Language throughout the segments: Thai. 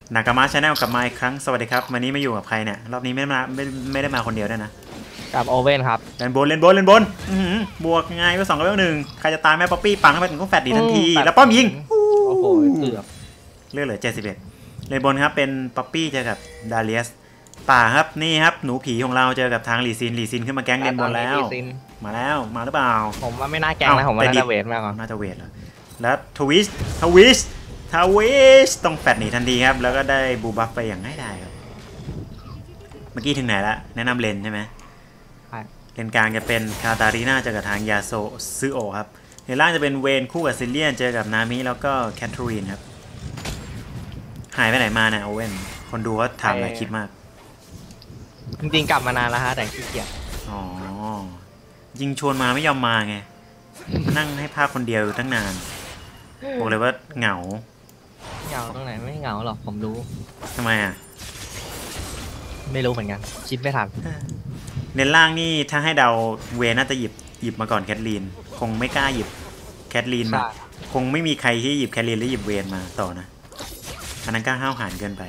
นากามะชาแนลกลับมาอีกครั้งสวัสดีครับวันนี้มาอยู่กับใครเนี่ยรอบนี้ไม่ได้มาคนเดียวด้วยนะกับโอเว่นครับเล่นบนบวกไงไป2 กับ1ใครจะตายแม่ป๊อปปี้ปังเข้าไปถึงก็แฟดดีทันทีแล้วป้อมยิงโอ้โหเกือบเลือดเหลือ71เล่นบนครับเป็นป๊อปปี้เจอกับดาเลียสป่าครับนี่ครับหนูผีของเราเจอกับทางลีซินขึ้นมาแก๊งเล่นบนแล้วมาหรือเปล่าผมว่าไม่น่าแก๊งนะผมว่าน่าจะเวทมากกว่าน่าจะเวทแล้วทวิสต้องแฟดหนีทันทีครับแล้วก็ได้บูบัฟไปอย่างง่ายดายครับเมื่อกี้ถึงไหนละแนะนำเลนใช่ไหมเลนกลางจะเป็นคาตาลีนาเจอกับทางยาโซซึโอครับในล่างจะเป็นเวนคู่กับซิลเลียนเจอกับนามิแล้วก็แคทเธอรีนครับหายไปไหนมาเนี่ยโอเว่นคนดูก็ถามหลายคลิปมากจริงๆกลับมานานแล้วฮะแต่ขี้เกียจอ๋อยิงชวนมาไม่ยอมมาไงนั่งให้ภาคคนเดียวตั้งนานบอกเลยว่าเหงาตรงไหนไม่เหงาหรอกผมรู้ทำไมอ่ะไม่รู้เหมือนกันคิดไม่ทันเน้นล่างนี่ถ้าให้เดาเวน่าจะหยิบมาก่อนแคทลีนคงไม่กล้าหยิบแคทลีนมาคงไม่มีใครที่หยิบแคทลีนหรือหยิบเวนมาต่อนะอันนั้นก็ห้าวหาญเกินไป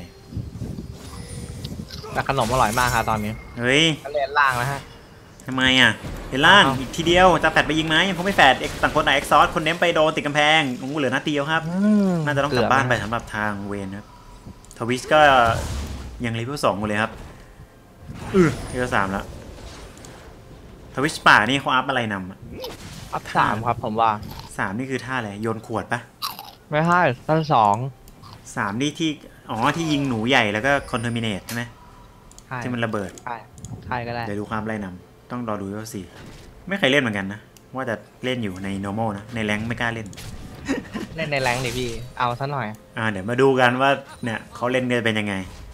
แต่ขนมอร่อยมากครับตอนนี้เฮ้ยเลนล่างนะฮะทำไมอ่ะเลนล่างอีกทีเดียวจะแฟดไปยิงไหมยังคงไม่แฟดต่างคนไหนเอ็กซอสคนเน้นไปโดนติดกำแพงเหลือนัดเดียวครับน่าจะต้องกลับบ้านไปสำหรับทางเวนครับทวิสก็ยังเลเวล2เลยครับเลเวล3แล้วทวิชป่านี่เขาอัพอะไรนำอัพ3ครับผมว่า 3นี่คือท่าอะไรโยนขวดปะไม่ใช่ตั้ง 3นี่ที่ที่ยิงหนูใหญ่แล้วก็คอนเทอร์มิเนตใช่ไหมที่มันระเบิดใช่ก็ได้เดี๋ยวดูความอะไรนำต้องรอดูว่า4ไม่เคยเล่นเหมือนกันนะว่าจะเล่นอยู่ใน normal นะในแรงไม่กล้าเล่นในแรงดิพี่เอาซะหน่อยเดี๋ยวมาดูกันว่าเนี่ยเขาเล่นกันเป็นยังไง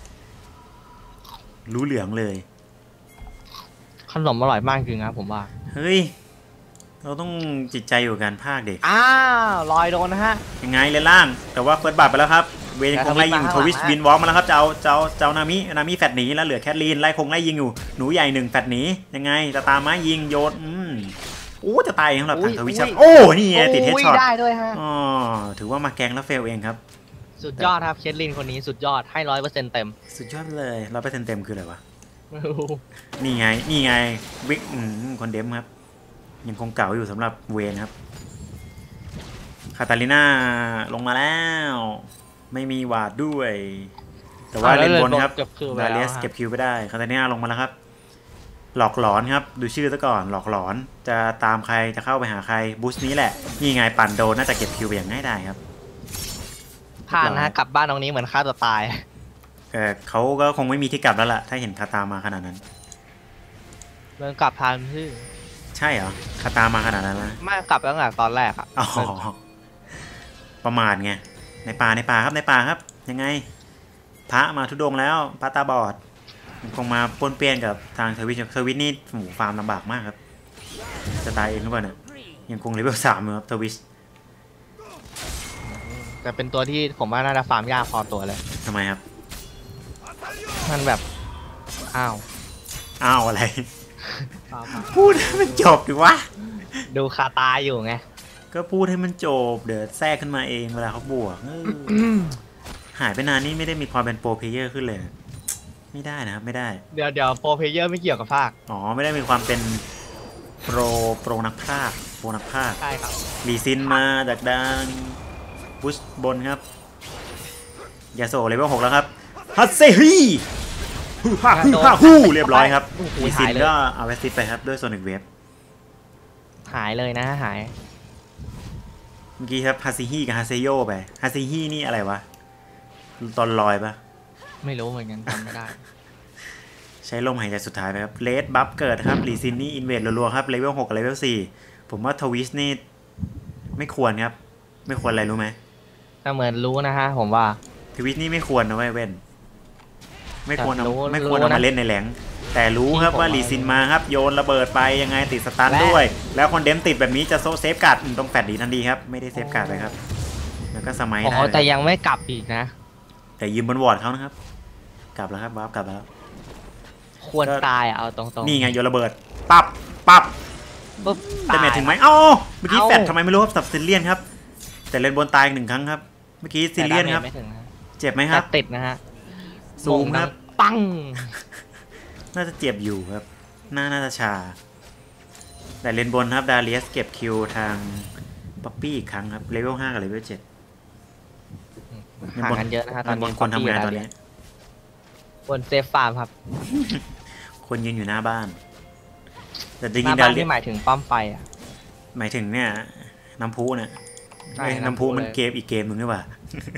รู้เหลืองเลยขนมอร่อยมากจริงครับผมว่าเฮ้ยเราต้องจิตใจอยู่กันภาคเด็กลอยโดนนะฮะยังไงเลยล่างแต่ว่าเฟิร์สบัตไปแล้วครับเวยังคงไล่ยิงทวิชวินวอล์กมาแล้วครับเจ้านามิแฟดหนีแล้วเหลือแคทลีนไล่ยิงอยู่หนูใหญ่1แฟดหนียังไงจะตามมายิงโยนจะตายสำหรับทางทวิชครับนี่ไงติดเฮดช็อตได้ด้วยฮะถือว่ามาแกงแล้วเฟลเองครับสุดยอดครับแคทลีนคนนี้สุดยอดให้100%เต็มสุดยอดเลย100%เต็มคืออะไรวะนี่ไงวิกคนเดมครับยังคงเก่าอยู่สำหรับเวนครับคาตาลิน่าลงมาแล้วไม่มีวาดด้วยแต่ว่าเลนบนครับดาเลียสเก็บคิวไปได้คาตาลิน่าลงมาแล้วครับหลอกหลอนครับดูชื่อซะก่อนหลอกหลอนจะตามใครจะเข้าไปหาใครบูสนี้แหละนี่ไงปั่นโดนน่าจะเก็บคิวไปอย่างง่ายได้ครับผ่านนะกลับบ้านตรงนี้เหมือนฆ่าตัวตายเขาก็คงไม่มีที่กลับแล้วล่ะถ้าเห็นคาตามาขนาดนั้นเมื่อกลับทันพี่ใช่เหรอคาตามาขนาดนั้นนะไม่กลับตั้งแต่ตอนแรกอะประมาทไงในป่าครับยังไงพระมาทุดงแล้วพระตาบอดคงมาปนเปี้ยนกับทางทวิชนี่หมูฟาร์มลำบากมากครับจะตายเองหรือเปล่าเนี่ยยังคงเลเวล3อยู่ครับทวิชแต่เป็นตัวที่ผมว่าน่าจะฟาร์มยากพอตัวเลยทำไมครับมันแบบอ้าวอะไรพูดให้มันจบดิวะดูคาตาอยู่ไงก็พูดให้มันจบเดี๋ยวแทรกขึ้นมาเองเวลาเขาบวกหายไปนานนี่ไม่ได้มีความเป็นโปรเพลเยอร์ขึ้นเลยไม่ได้นะครับไม่ได้เดี๋ยวโปรเพลเยอร์ไม่เกี่ยวกับภาคไม่ได้มีความเป็นโปรนักภาคใช่ครับลีซินมาจากด้านพุชบนครับยาโซเลเวล6แล้วครับฮัตเซฮีฮู้เรียบร้อยครับลีซินก็เอาเวสติสไปครับด้วยโซนิกเวฟหายเลยนะหายเมื่อกี้ครับฮาซิฮีกับฮาเซโยไปฮาซิฮีนี่อะไรวะตอนลอยปะไม่รู้เหมือนกันจำไม่ได้ใช้ลมหายใจสุดท้ายไปครับเลดบัฟเกิดครับลีซินนี่อินเวดรัวๆครับเลเวล6กับเลเวล4ผมว่าทวิสนี่ไม่ควรครับไม่ควรอะไรรู้ไหมก็เหมือนรู้นะฮะผมว่าทวิสนี่ไม่ควรนะเว้นไม่ควรเอามาเล่นในแหลงแต่รู้ครับว่าลีซินมาครับโยนระเบิดไปยังไงติดสตันด้วยแล้วคนเดมติดแบบนี้จะเซฟการ์ดต้องแฟดดีทันทีครับไม่ได้เซฟการ์ดเลยครับแล้วก็สมัยนะแต่ยังไม่กลับอีกนะแต่ยืมบนวอร์ดเขานะครับกลับแล้วครับบัฟกลับแล้วควรตายเอาตรงๆนี่ไงโยนระเบิดปั๊บจะเมทถึงไหมเมื่อกี้แฟดทำไมไม่รู้ครับสับซิลเลียนครับแต่เลนบนตาย1 ครั้งครับเมื่อกี้ซิลเลียนครับเจ็บไหมครับติดนะฮะซูมครับปังน่าจะเจ็บอยู่ครับน่าจะชาแต่เลนบนครับดาเลียสเก็บคิวทางป๊อปปี้อีกครั้งครับเลเวล5กับเลเวล7 ห่างกันเยอะนะฮะตอนบนี้นคนทำงานตอนนี้บนเซฟฟาร์มครับคนยืนอยู่หน้าบ้าน แต่จหริน้างๆดาบ้านเลียที่สหมายถึงป้อมไฟอ่ะหมายถึงเนี่ยน้ำพุเนี่ยใช่น้ำพุมันเลยเกมอีกเกมหนึ่งหรือเปล่า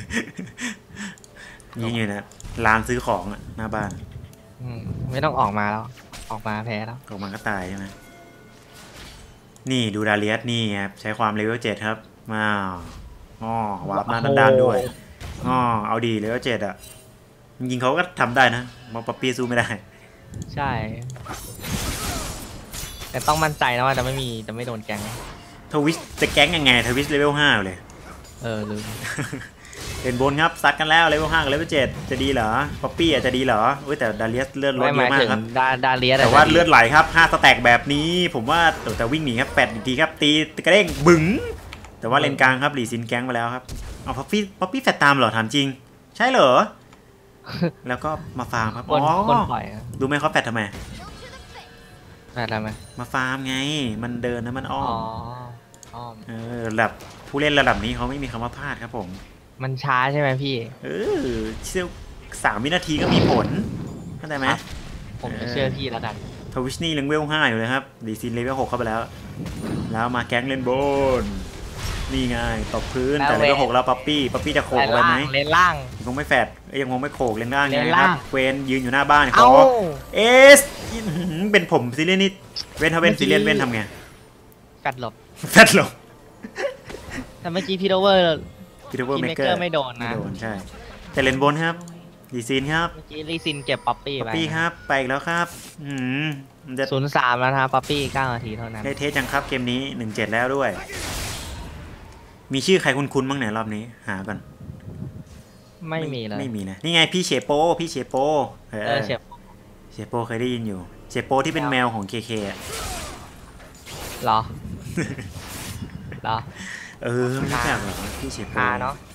ยืนอยู่นะร้านซื้อของอะหน้าบ้านไม่ต้องออกมาแล้ว ออกมาแพ้แล้วออกมาก็ตายใช่ไหมนี่ดูดาเลียสนี่ครับใช้ความเลเวล7ครับมาวาร์ปหน้าด้านๆด้วยเอาดีเลเวล7อะจริงๆเขาก็ทำได้นะมอป๊อปปี้สู้ไม่ได้ใช่ แต่ต้องมั่นใจนะว่าจะไม่โดนแกงทวิสจะแก๊งยังไงทวิสเลเวล5เลยลืมเป็นบนครับซัดกันแล้วเลเวล5กับเลเวล7จะดีเหรอป๊อปปี้อาจจะดีเหรอแต่ดาเลียสเลือดลดไม่หเยมายอะมากถึงครับดาเลียสแต่ว่าเลือดไหลครับ5สแต็กแบบนี้ผมว่าแต่วิ่งหนีครับแปดอีกทีครับตีกระเด้งบึ๋งแต่ว่าเลนกลางครับหลีซินแก๊งมาแล้วครับเอาป๊อปปี้แฟตตามเหรอถามจริงใช่เหรอ แล้วก็มาฟาร์มครับคนปล่อยรู้ไหมเขาแฟตทำไมอะไรไหมมาฟาร์มไงมันเดินนะมันอ้อมอระดับผู้เล่นระดับนี้เขาไม่มีคำว่าพลาดครับผมมันช้าใช่ไหมพี่เชี่ยว3 วินาทีก็มีผลเข้าใจไหมผมจะเชื่อพี่แล้วกันทวิชนี่เลเวล5อยู่เลยครับดีซินเลเวล6เข้าไปแล้วมาแก๊งเลนบนนี่ไงตบพื้นแต่เลเวล6แล้วป๊อปปี้จะโขกไปไหมเลนล่างยังคงไม่แฟดยังคงไม่โขกเลนล่างเลนไงล่างครับเวนยืนอยู่หน้าบ้านเอ้าเอสเป็นผมซีเรียสนี่เวนถ้าเวนซีเรียสเวนทำไงแฟดหลบแฟดหรอแต่เมื่อกี้พีโดเวอร์พีทเวอร์ทีเมเมเกเกออร์ร์ไม่โดนนะไม่โดนใช่แต่เลนบนครับดีซินครับเมื่อกี้ลีซินเก็บป๊อปปี้ป๊อไปปปี้ครับไปอีกแล้วครับมันจะ 0-3แล้วนะครับป๊อปปี้9 นาทีเท่านั้นได้เทสยังครับเกมนี้ 1-7 แล้วด้วย มีชื่อใครคุ้นๆบ้างเนี่ยรอบนี้หาก่อนไม่มีเลยไม่มีนะนี่ไงพี่เชโปเชฟเชโปเคยได้ยินอยู่เชโปที่เป็นแมวของเคเคอะเหรอ เหรอไม่รู้จักหรอพี่เชโปหาเนาะ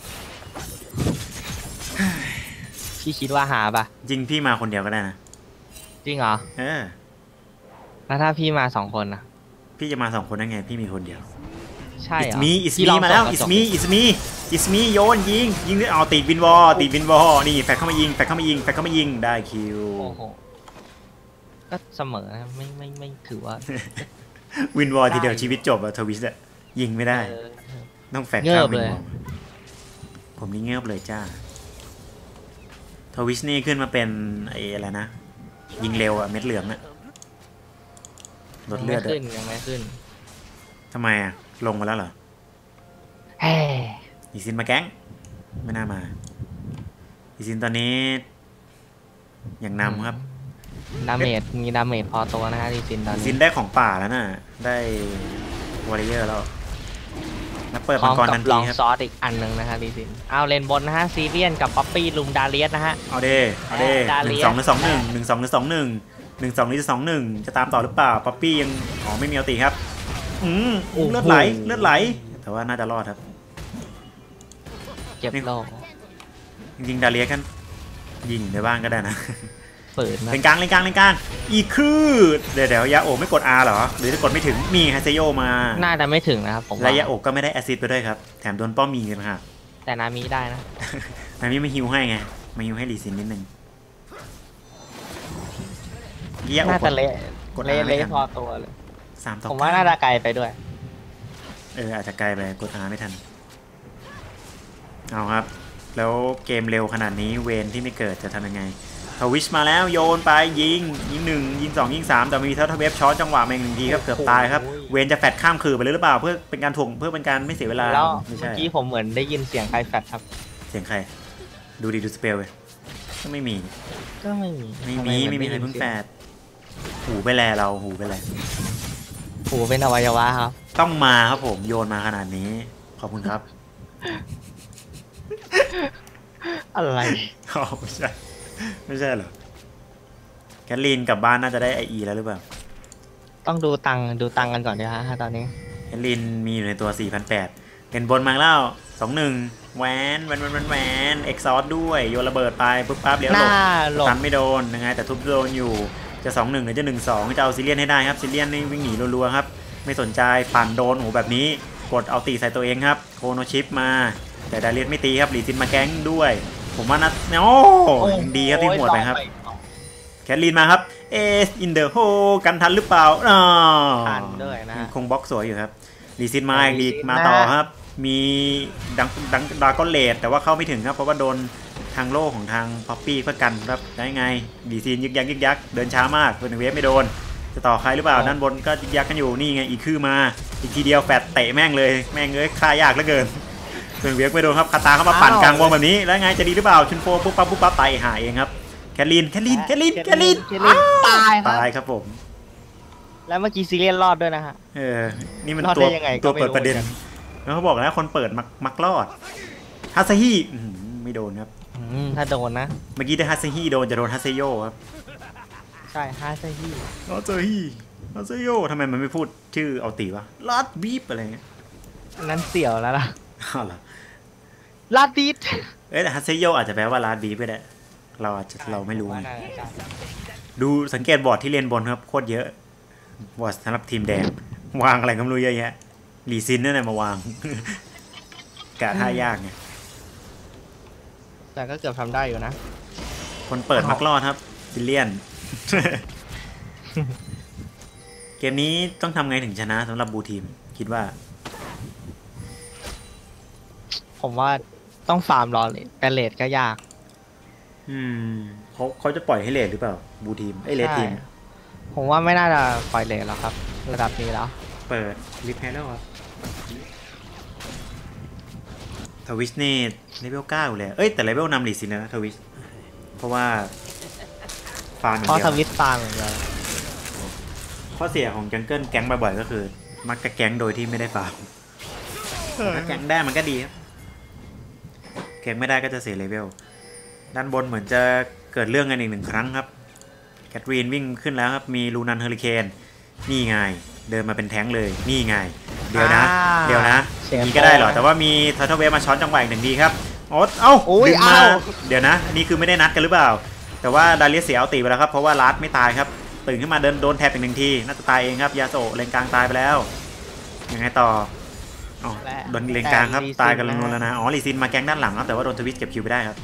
พี่คิดว่าหาปะจริงพี่มาคนเดียวก็ได้นะจริงเหรอ แล้วถ้าพี่มา2 คนนะพี่จะมา2 คนได้ไงพี่มีคนเดียวใช่เหรออิสมีมาแล้วอิสมีโยนยิงเอาตีวินวอนี่แฟกเข้ามายิงได้คิวโอ้โหก็เสมอนะไม่ถือว่าวินวอทีเดียวชีวิตจบอะทวิสอะยิงไม่ได้ต้องแฟกข้ามวินวอผมนี่เงือบเลยจ้าทวิสนี่ขึ้นมาเป็นอะไรนะยิงเร็วอะเม็ดเหลืองอะลดเลือดยังไม่ขึ้นทำไมอะลงมาแล้วเหรอเฮ้อีซินมาแก๊งไม่น่ามาอีซินตอนนี้อย่างนำครับมีดาเมจพอตัวนะฮะลีซินตอนอีนี้ซินได้ของป่าแล้วน่ะได้วอริเยอร์แล้วเปิดพร้มัอง มกรกัทับนลทีองครับซอสอีกอันหนึ่งนะฮะลีซินเอาเลนบนนะฮะซีเรียนกับป๊อปปี้ลุมดาเลียสนะฮะเอาเด้ 1-2 หรือ 2-1 1-2 หรือ 2-1 1-2 หรือ 2-1จะตามต่อหรือเปล่าป๊อปปี้ยังไม่มีเอาตีครับเลือดไหลแต่ว่าน่าจะรอดครับเก็บโลจริงๆดาเลียกันยิงในบ้านก็ได้นะเปิดนะเลนกลางอีกคือเดี๋ยวยาโอะไม่กด R เหรอหรือจะกดไม่ถึงมีไฮเซโยมาน่าจะไม่ถึงนะครับผมและยาโอะก็ไม่ได้แอซิดไปด้วยครับแถมโดนป้อมมีกันครับแต่นามิได้นะนามิไม่ฮิวให้ไงมาฮิวให้ลีซินนิดนึงยาโอะน่าจะเละกด R ไม่ทันพอตัวเลย 3-9 ผมว่าน่าจะไกลไปด้วยอาจจะไกลไปกด R ไม่ทันเอาครับแล้วเกมเร็วขนาดนี้เวนที่ไม่เกิดจะทำยังไงทวิชมาแล้วโยนไปยิง1ยิง2ยิง3แต่มีเท่าเวฟช้อนจังหวะมาอีก1 ทีครับเกือบตายครับเวนจะแฟดข้ามคืนไปเลยหรือเปล่าเพื่อเป็นการถ่วงเพื่อเป็นการไม่เสียเวลาแล้วไม่เมื่ใช่อกี้ผมเหมือนได้ยินเสียงใครแฟดครับเสียงใครดูสเปลเลยก็ไม่มีก็ไม่มีไม่มีใครเพิ่งแฟดหูไปแลเราหูไปแลหูเป็นอวัยวะครับต้องมาครับผมโยนมาขนาดนี้ขอบคุณครับอะไรไม่ใช่เหรอแคทลีนกลับบ้านน่าจะได้ไอแล้วหรือเปล่าต้องดูตังค์กันก่อนดีฮะตอนนี้แคทลีนมีอยู่ในตัว 4,800เป็นบนมาแล้ว 2-1แหวนเอ็กซอร์ด้วยโยนระเบิดไปปุ๊บปั๊บเลี้ยวหหลน้าบหลบตันไม่โดนยังไงแต่ทุบโดนอยู่จะ 2-1 หรือจะ 1-2 จะเอาซิเลียนให้ได้ครับซิเลียนนี่วิ่งหนีรัวๆครับไม่สนใจปั่นโดนโอ้แบบนี้กดเอาตีใส่ตัวเองครับโคโนชิปมาแต่ดาเลียสไม่ตีครับหลีซินมาแก๊งด้วยผมว่านะโอ้ยังดีครับที่หัวไปครับแคทลีนมาครับเอสอินเดอะโฮกันทันหรือเปล่าทันด้วยนะคงบล็อกสวยอยู่ครับลีซินมาอีกมาต่อครับมีดังดาก้อนเลดแต่ว่าเข้าไม่ถึงครับเพราะว่าโดนทางโล่ของทางป๊อปปี้เพื่อกันครับได้ไงลีซินยึกยักเดินช้ามากเพื่อนเวฟไม่โดนจะต่อใครหรือเปล่าด้านบนก็ยึกยักกันอยู่นี่ไงอีกคือมาอีกทีเดียวแฟดเตะแม่งเลยฆ่ายากเหลือเกินเพื่อนเวฟไม่โดนครับคาตาเข้ามาปั่นกลางวงแบบนี้แล้วไงจะดีหรือเปล่าชุนโฟปุ๊บปั๊บตายหาเองครับแคทลีนตายครับผมแล้วเมื่อกี้ซีเรียสรอดด้วยนะฮะนี่มันรอดตัได้วยังไงก็ตัวไม่เปิดรู้ประเด็นแล้วเขาบอกแล้วคนเปิดมักรอดฮัสซาฮิไม่โดนครับถ้าโดนนะเมื่อกี้ได้ฮัสซาฮิโดนจะโดนฮัสเซโยครับใช่ฮัสซาฮิฮัสเซโยทำไมมันไม่พูดชื่อเอาตีวะลาดบีบอะไรเงี้ยนั้นเสี่ยวแล้วล่ะอ้าวเหรอลาดดีดแต่ฮัสเซโยอาจจะแปลว่าลาดบีบก็ได้เราไม่รู้ไงดูสังเกตบอร์ดที่เล่นบนครับโคตรเยอะบอร์ดสำหรับทีมแดงวางอะไรก็ไม่รู้เยอะแยะลีซินนั่นแหละมาวาง กะท่ายากไงแต่ก็เกือบทำได้อยู่นะคนเปิดมักรอดครับซิเลียน เกมนี้ต้องทำไงถึงชนะสำหรับบูทีมคิดว่าผมว่าต้องฟาร์มรอเลยแต่เลดก็ยากเขาจะปล่อยให้เลดหรือเปล่าบูทีมเลดทีมผมว่าไม่น่าจะปล่อยเลดแล้วครับระดับนี้แล้วเปิดลิฟต์ให้แล้วครับทวิชนี่เลเวล9เลยแต่เลเวลนำลีซินนะทวิชเพราะว่าฟาร์มอย่างเพราะเดีทยววิตฟาร์มอย่างเดียวข้อเสียของจังเกิลแก๊งบ่อยๆก็คือมักจะแก๊งโดยที่ไม่ได้ฟาร์มถ้าแก๊งได้มันก็ดีครับแก๊งไม่ได้ก็จะเสียเลเวลด้านบนเหมือนจะเกิดเรื่องกันอีก1 ครั้งครับแคทรีนวิ่งขึ้นแล้วครับมีลูนันเฮอริเคนนี่ไงเดินมาเป็นแท้งเลยนี่ไงเดี๋ยวนะนี่ก็ได้เหรอแต่ว่ามีทัตเทอร์เวฟมาช้อนจังหวะอีก1 ทีครับดึงมาเดี๋ยวนะนี่คือไม่ได้นัดกันหรือเปล่าแต่ว่าดาเลียสเสียเอาตีไปแล้วครับเพราะว่าลัดไม่ตายครับตื่นขึ้นมาโดนแทบอีก1 ทีน่าจะตายเองครับยาโซเลนกลางตายไปแล้วยังไงต่อโดนเลนกลางครับตายกันแล้วนะลีซินมาแก๊งด้านหลังครับแต่ว่าโดนทวิสเก็บคิวไปได้ครับ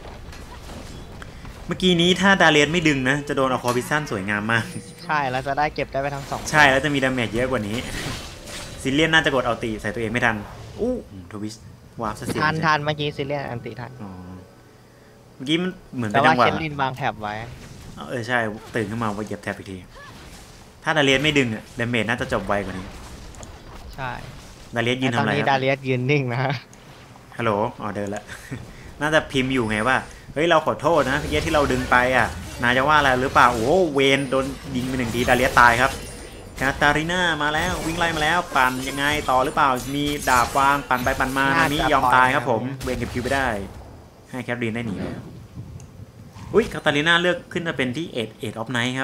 เมื่อกี้นี้ถ้าดาเลียสไม่ดึงนะจะโดนเอาคอพิซซันสวยงามมากใช่แล้วจะได้เก็บได้ไปทั้ง2 ใช่แล้วจะมีดาเมจเยอะกว่านี้ซิเลียนน่าจะกดเอาตีใส่ตัวเองไม่ทันทวิสวาร์ปเสียทันเมื่อกี้ซิเลียนอันติทันเมื่อกี้มันเหมือนเป็แต่นจังหวะว่าเคลลินวางแถบไว้ใช่ตื่นขึ้นมาว่าเหยียบแถบอีกทีถ้าดาเลียสไม่ดึงดาเมจน่าจะจบไวกว่านี้ใช่ดาเลียสยืนทำอะไรตอนนี้ดาเลียสยืนนิ่งนะฮะฮัลโหลเดินละน่าจะพิมพ์อยู่ไงว่าเฮ้ยเราขอโทษนะเมื่อกี้ที่เราดึงไปนายจะว่าอะไรหรือเปล่าเวนโดนยิงไป1 ทีดาเลียสตายครับคาตาริน่ามาแล้ววิ่งไล่มาแล้วปั่นยังไงต่อหรือเปล่ามีดาบวางปั่นไปปั่นมานามิยอมตายครับผมเวนเก็บคิวไปได้ให้แคทรีนได้หนีแล้วคาตาลิน่าเลือกขึ้นมาเป็นที่เอ็ดออฟไนท์ครับ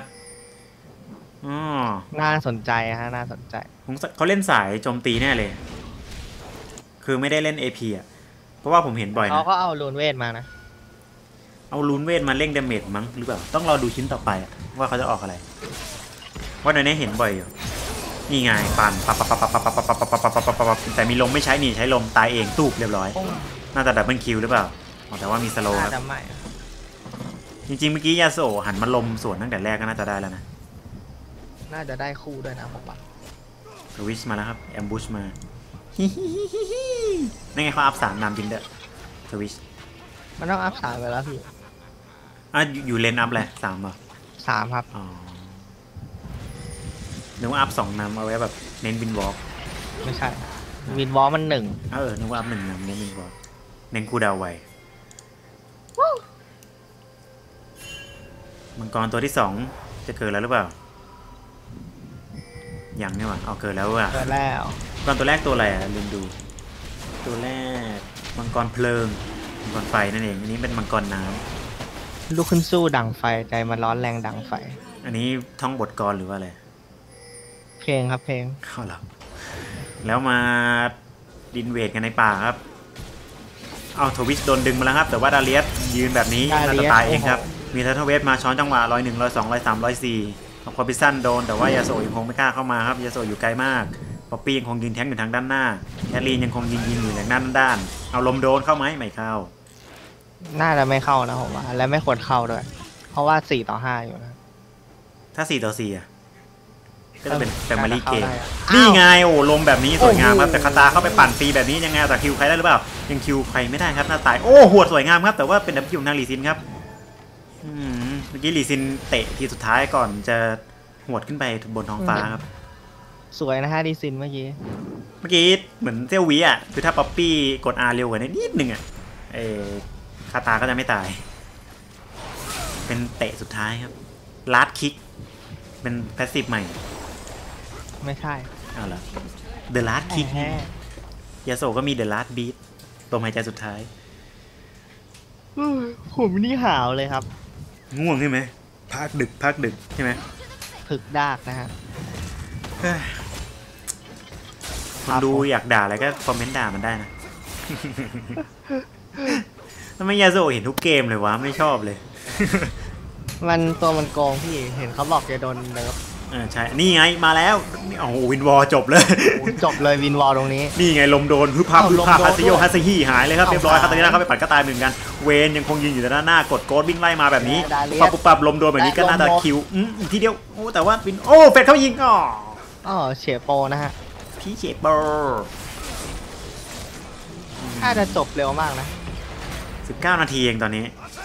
น่าสนใจฮะน่าสนใจเขาเล่นสายโจมตีแน่เลยคือไม่ได้เล่น AP เพราะว่าผมเห็นบ่อยนะเขาก็เอาลูนเวทมานะเอาลูนเวทมาเร่งดาเมจมั้งหรือเปล่าต้องรอดูชิ้นต่อไปว่าเขาจะออกอะไรว่าในนี้เห็นบ่อยอยู่นี่ไงปั่นปับแต่มีลมไม่ใช้ใช้ลมตายเองตูบเรียบร้อยน่าจะดับเบิลคิวหรือเปล่าแต่ว่ามีสโลว์ครับจริงๆเมื่อกี้ยาโซหันมาลมสวนตั้งแต่แรกก็น่าจะได้แล้วนะน่าจะได้คู่ด้วยนะผมว่าทวิชมาแล้วครับแอมบูชมานั่นไงเขาอัพ3นำจริงเด้อทวิชมันต้องอัพ3ไปแล้วพี่อยู่เลนอัพเลย3ป่ะ 3ครับนึกว่าอัพ2นำเอาไว้แบบเน้นวินวอล์กไม่ใช่วินวอล์กมัน1 นึกว่าอัพ1นำเน้นวินวอล์กเน้นคูดาวไวมังกรตัวที่2จะเกิดแล้วหรือเปล่ายังนี่หว่าเกิดแล้วว่ะเกิดแล้วมังกรตัวแรกตัวอะไรลืมดูตัวแรกมังกรเพลิงมังกรไฟนั่นเองอันนี้เป็นมังกรน้ำลุกขึ้นสู้ดังไฟใจมันร้อนแรงดังไฟอันนี้ท่องบทกรหรือว่าอะไรเพลงครับเพลงเหรอแล้วมาดินเวทกันในป่าครับเอาทวิชโดนดึงมาแล้วครับแต่ว่าดาเลียสยืนแบบนี้น่าจะตายเองครับมีเทอร์เวฟมาช้อนจังหวะ101 102 103 104พอพิซันโดนแต่ว่ายาโซยังคงไม่กล้าเข้ามาครับยาโซอยู่ไกลมากป๊อปปี้ยังคงยืนแทงอยู่ทางด้านหน้าแคทลีนยังคงยิงอยู่ทางด้านเอาลมโดนเข้าไหมไม่เข้าน่าจะไม่เข้านะผมว่าและไม่ควรเข้าด้วยเพราะว่า4-5อยู่นะถ้า4-4อ่ะก็จะเป็นแฟมิลี่เกมนี่ไงโอ้ลมแบบนี้สวยงามครับแต่คาตาเข้าไปปั่นฟรีแบบนี้ยังไงแต่คิวใครได้หรือเปล่ายังคิวใครไม่ได้ครับหน้าตายโอ้หัวสวยงามครับแต่ว่าเป็นดับคิวนางลีซินครับเมื่อกี้ลีซินเตะทีสุดท้ายก่อนจะหวดขึ้นไปบนท้องฟ้าครับสวยนะฮะลีซินเมื่อกี้เหมือนเซลวีอ่ะคือถ้าป๊อปปี้กด R เร็วกว่านี้นิดนึงอ่ะคาตาก็จะไม่ตายเป็นเตะสุดท้ายครับลาดคิกเป็นแพสซีฟใหม่ไม่ใช่เอาละ The Last Kick ยาโซก็มี The Last Beat ลมหายใจสุดท้ายผมนี่หาวเลยครับง่วงใช่ไหมพักดึกใช่ไหมถึกดากนะฮะคนดูอยากด่าอะไรก็คอมเมนต์ด่ามันได้นะทำไมยาโซเห็นทุกเกมเลยวะไม่ชอบเลยมันโกงพี่เห็นเขาบอกจะโดนเนิร์ฟใช่นี่ไงมาแล้วโอ้โหวินวอลจบเลยวินวอลตรงนี้นี่ไงลมโดนฮึบพับฮัสโยฮัสฮีหายเลยครับเรียบร้อยครับตอนนี้เข้าไปปัดก็ตายเหมือนกันเวนยังคงยืนอยู่ด้านหน้ากดโกดวิ่งไล่มาแบบนี้ปับลมโดนแบบนี้ก็น่าจะคิวอีกทีเดียวโอ้แต่ว่าวินโอ้เฟดเขายิงเฉยโปนะฮะพี่เฉยโปถ้าจะจบเร็วมากนะ 19 นาทีเองตอนนี้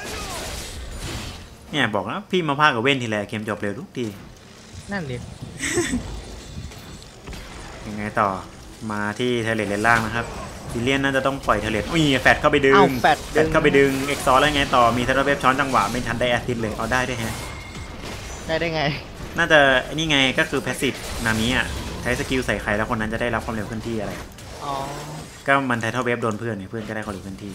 เนี่ยบอกนะพี่มาพากับเว้นทีไรเกมจบเร็วทุกทีนั่นดิยังไงต่อมาที่เทเลตเลนล่างนะครับซิเลียนน่าจะต้องปล่อยเทเลตแฟดเข้าไปดึงแฟดเข้าไปดึงเอ็กซ์ซอแล้วไงต่อมีเทเลเวฟช้อนจังหวะไม่ทันได้แอสซิสเลยเอาได้ด้วยฮะได้ไงน่าจะนี่ไงก็คือแพสซีฟนามิอ่ะใช้สกิลใส่ใครแล้วคนนั้นจะได้รับความเร็วเคลื่อนที่อะไรก็มันไทเทลเวฟโดนเพื่อนเนี่ยเพื่อนก็ได้ความเร็วเคลื่อนที่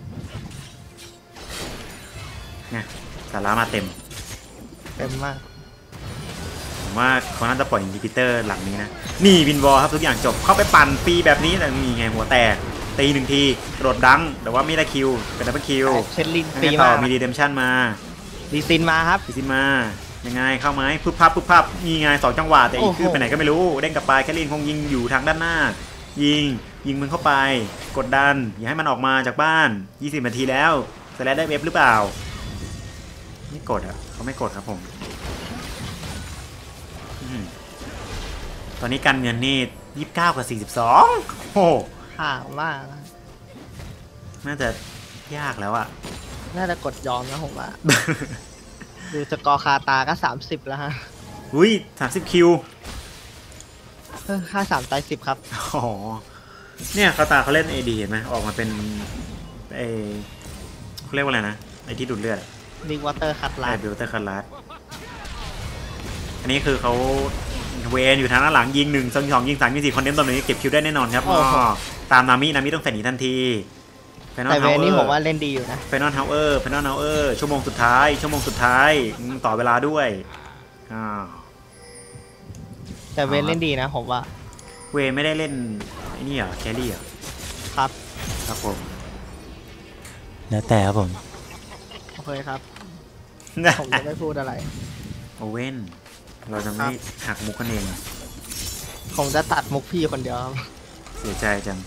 ไงสาระมาเต็มมากผมว่าเขาน่าจะปล่อยอินดิพิเตอร์หลังนี้นะนี่วินวอลครับทุกอย่างจบเข้าไปปั่นฟรีแบบนี้แต่มีไงหัวแตกตี1 ทีกระโดดดังแต่ว่าไม่ได้คิวเป็นดับเบิลคิวเชลลินตีมามีรีเดมชั่นมาดีซินมาครับดีซินมายังไงเข้าไหมพึบพับมีไง2 จังหวะแต่อีกคือไปไหนก็ไม่รู้เด้งกลับไปแคทลีนคงยิงอยู่ทางด้านหน้ายิงมันเข้าไปกดดันอย่าให้มันออกมาจากบ้าน20 นาทีแล้วสแลชได้เว็บหรือเปล่าไม่กดอ่ะเขาไม่กดครับผมตอนนี้การเงินนี่29 กับ 42โอ้ห่างมากน่าจะยากแล้วอ่ะน่าจะกดยอมนะผมว่าดูสกอร์คาตาก็30แล้วฮะอุ้ย30 คิวค่า3 ตาย 10ครับอ๋อเนี่ยคาตาเขาเล่น AD เห็นไหมออกมาเป็นเขาเรียกว่าอะไรนะไอที่ดูดเลือดดิวอเตอร์คัตลาสอันนี้คือเขาเวนอยู่ทางด้านหลังยิง1 2 ยิง3 ยิง4คอนเทนต์ตอนนี้เก็บคิวได้แน่นอนครับตามนามิต้องใส่หนีทันทีแต่เวนี่ผมว่าเล่นดีอยู่นะเฟนนอลเฮาเออร์ชั่วโมงสุดท้ายต่อเวลาด้วยแต่เวนเล่นดีนะผมว่าเวนไม่ได้เล่นไอ้นี่เหรอแครี่เหรอครับผมแล้วแต่ครับผมโอเคครับผมจะไม่พูดอะไรโอเว่นเราจะไม่หักมุกกันเองผมจะตัดมุกพี่คนเดียวเสียใจจัง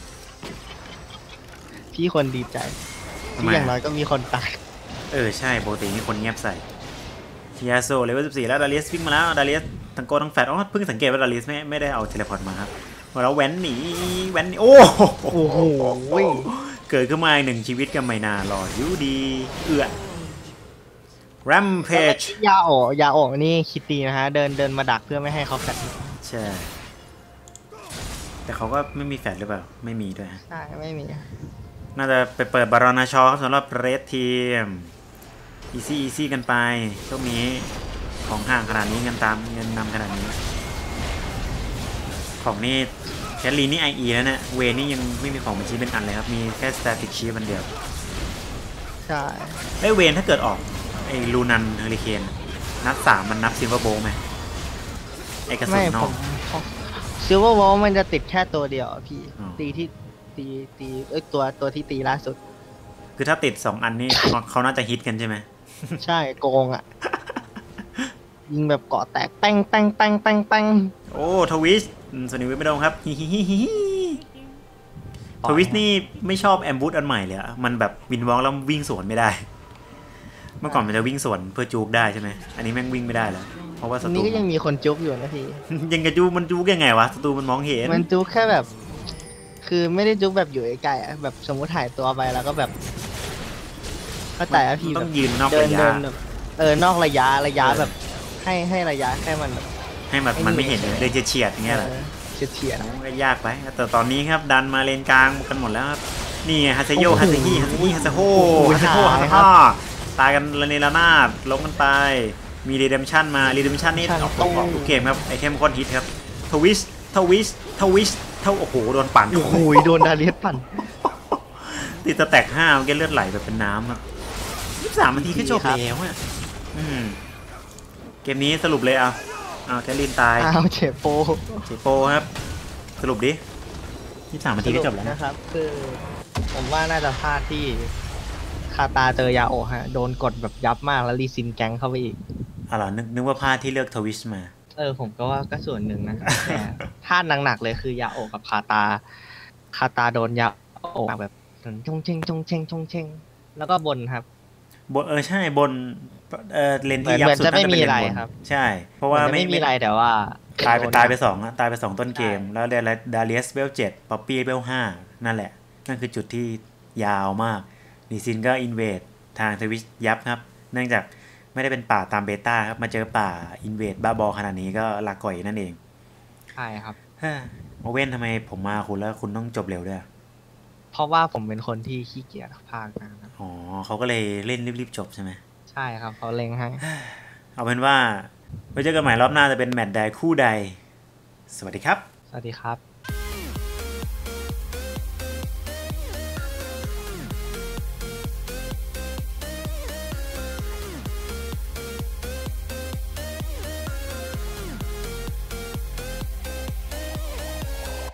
พี่คนดีใจที่อย่างน้อยก็มีคนตายใช่ปกติมีคนเงียบใส่ยาโซเลเวล14แล้วดาเลียสวิ่งมาแล้วดาเลียสทั้งโกทั้งแฟดเพิ่งสังเกตว่าดาเลียสไม่ได้เอาเทเลพอร์ตมาครับแล้วแว้นหนีโอ้โหเกิดขึ้นมา1 ชีวิตก็ไม่นานรออยู่ดีRampage ยาโอนี่คิดดีนะฮะเดินมาดักเพื่อไม่ให้เขาแฟดใช่แต่เขาก็ไม่มีแฟดหรือเปล่าไม่มีด้วยใช่ไม่มีน่าจะไปเปิดบารอนาชอครับสำหรับเรดทีมอีซี่กันไปช่วงนี้ของห่างขนาดนี้เงินนำขนาดนี้ของนี่แคทลีนนี่ IE แล้วเนี่ยเวนี่ยังไม่มีของบัญชีเป็นอันเลยครับมีแค่สแตติกชีมันเดียวใช่เวนถ้าเกิดออกไอ้ลูนันเฮอริเคนนับ3มันนับซิลเวอร์โบว์ไหมไอ้กระสุนนอกซิลเวอร์โบว์มันจะติดแค่ตัวเดียวพี่ตีที่ตัวที่ตีล่าสุดคือถ้าติด2อันนี้เขาน่าจะฮิตกันใช่ไหมใช่โกงอ่ะ ยิงแบบเกาะแตกแป้งแป้งแป้งแป้งแป้งโอ้ทวิสสนิวิไม่โดนครับฮิฮิฮิฮิทวิสนี่ไม่ชอบแอมบูสอันใหม่เลยอะมันแบบวินวอล์กแล้ววิ่งสวนไม่ได้ เมื่อก่อนมันจะวิ่งสวนเพื่อจูกได้ใช่ไหมอันนี้แม่งวิ่งไม่ได้แล้วเพราะว่าศัอันตนี้รูก็ยังมีคนจุกอยู่นะพี่ยังกระจูมันจูกยังไงวะศัตรูมันมองเห็นมันจุกแค่แบบ คือไม่ได้จุกแบบอยู่ใกล้ๆอะแบบสมมติถ่ายตัวไปแล้วก็แบบเข้าใจอะพี่ต้แบอบ งยืนนอกเดิระนยะเดินแบบนอกระยะแบบให้ระยะแค่มันแบบให้แบบมันไม่เห็นเดินเฉียดๆอย่างเงี้ยเหรอเฉียดๆมันก็ยากไปแต่ตอนนี้ครับดันมาเลนกลางกันหมดแล้วครับนี่ไงฮัตเซโยฮัตเซฮิฮัตเซฮิฮัตเซโฮฮัตเซโฮฮัตเซฮาตายกันระเนระนาดลงกันไปมีรีเดมชั่นมารีเดมชั่นนี่ออกทุกเกมครับไอเทมคอนฮิตครับทวิสโอ้โหโดนปั่นโอ้โหโดนดาเลียสปั่นติดสแต็ก5มันก็เลือดไหลแบบเป็นน้ำครับ23นาทีก็จบแล้วอ่ะเกมนี้สรุปเลยแคทลินตายอ้าวเฉโปเจโปครับสรุปดิ23นาทีก็จบแล้วนะครับคือผมว่าน่าจะพลาดที่คาตาเจอยาโอะฮะโดนกดแบบยับมากแล้วรีซินแก๊งเข้าไปอีกเหรอนึกว่าพลาดที่เลือกทวิสมาผมก็ว่าก็ส่วนหนึ่งนะ แต่พลาดหนักๆเลยคือยาโอะกับคาตาโดนยาโอะแบบชงเชงชงเชงชงเชงแล้วก็บนครับบนใช่บนเลนที่ยับเหมือนสุดจะไม่น่าจะมีเป็นเลนอะไรบนครับใช่ เพราะว่าไม่มีอะไรแต่ว่าตายไป2ตายไป2ต้นเกม แล้วดาเลียสเวล7ป๊อปปี้เวล5นั่นแหละ นั่นคือจุดที่ยาวมากดีซินก็อินเวดทางทวิสยับครับ เนื่องจากไม่ได้เป็นป่าตามเบต้าครับมาเจอป่าอินเวดบ้าบอขนาดนี้ก็ลาก่อยนั่นเองใช่ครับโอเว่นทำไมผมมาคุณแล้วคุณต้องจบเร็วด้วยเพราะว่าผมเป็นคนที่ขี้เกียจพากนะครับอ๋อเขาก็เลยเล่นรีบๆจบใช่ไหมใช่ครับเขาเล็งให้เอาเป็นว่าไว้เจอกันใหม่รอบหน้าจะเป็นแมตช์ใดคู่ใด สวัสดีครับสวัสดีครับ